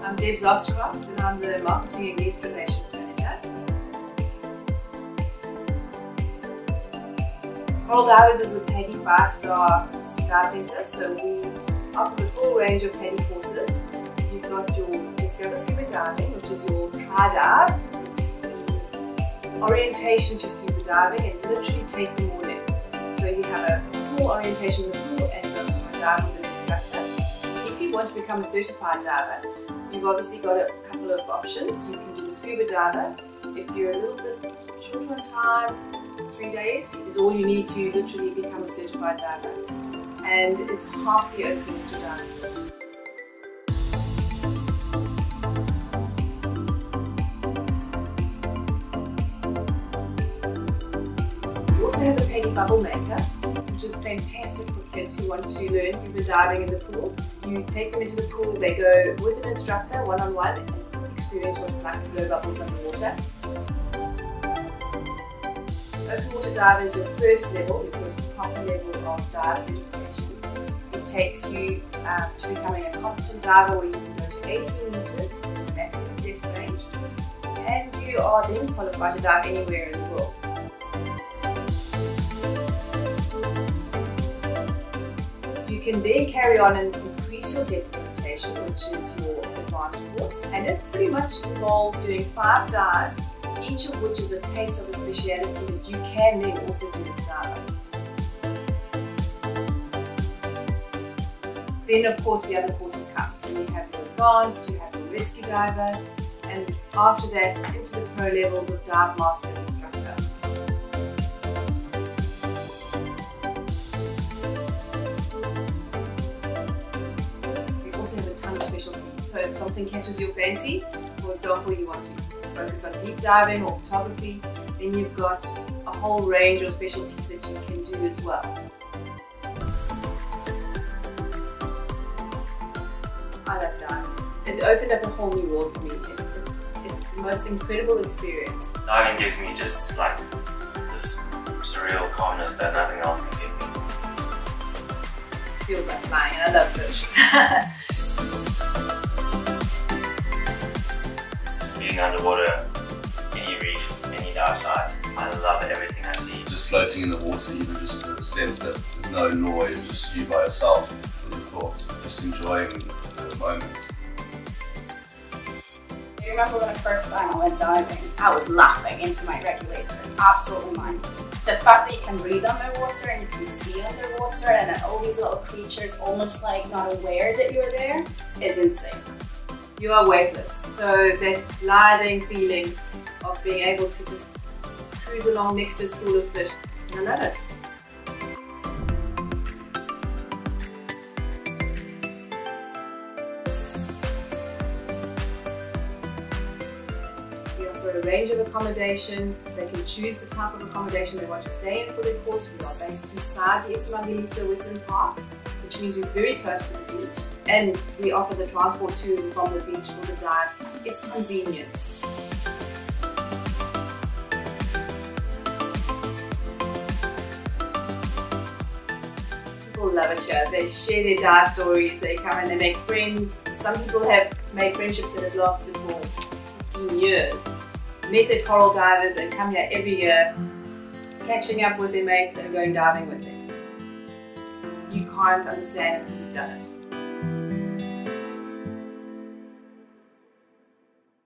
I'm Deb Zostcroft and I'm the Marketing and Guest Relations Manager. Coral Divers is a PADI 5-star dive centre, so we offer the full range of PADI courses. You've got your Discover Scuba Diving, which is your tri-dive. It's the orientation to scuba diving and literally takes a morning. So you have a small orientation in the pool and a dive with an instructor. If you want to become a certified diver, you've obviously got a couple of options. You can do the scuba diver. If you're a little bit short on time, 3 days is all you need to literally become a certified diver. And it's half the open water diving. We also have a PADI Bubble Maker, which is fantastic for kids who want to learn scuba diving in the pool. You take them into the pool, they go with an instructor, one-on-one, and experience what it's like to blow bubbles underwater. Open water dive is your first level, your first proper level of dive certification. It takes you to becoming a competent diver where you can go to 18 meters, to maximum depth range, and you are then qualified to dive anywhere in the world. You can then carry on and increase your depth limitation, which is your advanced course, and it pretty much involves doing 5 dives, each of which is a taste of a speciality that you can then also do as a diver. Then of course the other courses come, so you have your advanced, you have your rescue diver, and after that into the pro levels of dive master and instructor. We also have a ton of specialties, so if something catches your fancy, for example you want to focus on deep diving or photography, then you've got a whole range of specialties that you can do as well. I love diving. It opened up a whole new world for me. It's the most incredible experience. Diving gives me just like this surreal calmness that nothing else can give me. Feels like flying, and I love fish. Just being underwater, any reef, any dive site, I love everything I see. Just floating in the water, even just the sense that there's no noise, just you by yourself with your thoughts, just enjoying the moment. I remember when the first time I went diving, I was laughing into my regulator, absolutely mine. The fact that you can breathe underwater and you can see underwater and then all these little creatures almost like not aware that you're there is insane. You are weightless, so that gliding feeling of being able to just cruise along next to a school of fish, I love it. We offer a range of accommodation. They can choose the type of accommodation they want to stay in for their course. We are based inside the Isimangaliso Wetland Park, which means we're very close to the beach, and we offer the transport to and from the beach for the dives. It's convenient. People love it here. They share their dive stories, they come and they make friends. Some people have made friendships that have lasted for 15 years. Met at Coral Divers and come here every year, catching up with their mates and going diving with them. You can't understand until you've done it.